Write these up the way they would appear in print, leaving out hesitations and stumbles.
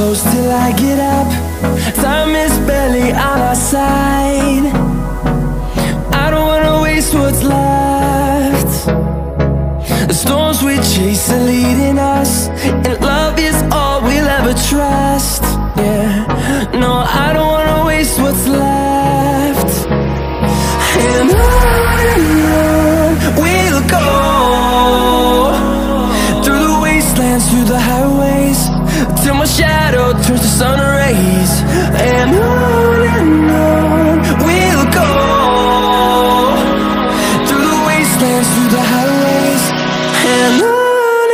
close till I get up. Time is barely on our side. I don't wanna waste what's left. The storms we chase are leading us, and love is all we'll ever trust. Yeah, no, I don't wanna waste what's left. And on we'll go, through the wastelands, through the highways, till my shadow turns to sun rays. And on we'll go, through the wastelands, through the highways, and on.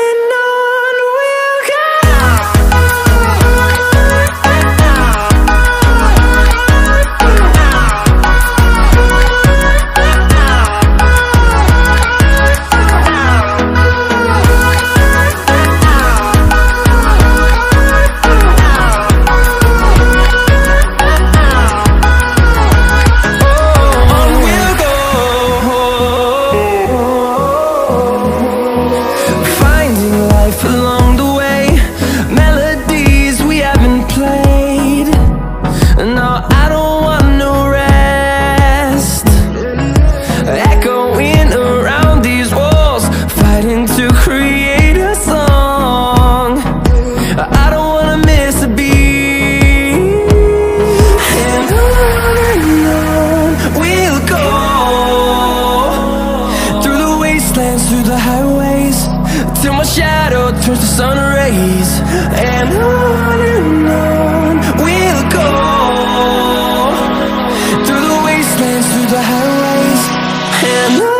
Along the way, melodies we haven't played. No, I don't want no rest. Echoing around these walls, fighting to create a song. I don't wanna miss a beat. And on we'll go, through the wastelands, through the highways, till my shadow turns to sun rays. And on we'll go, through the wastelands, through the highways, and on.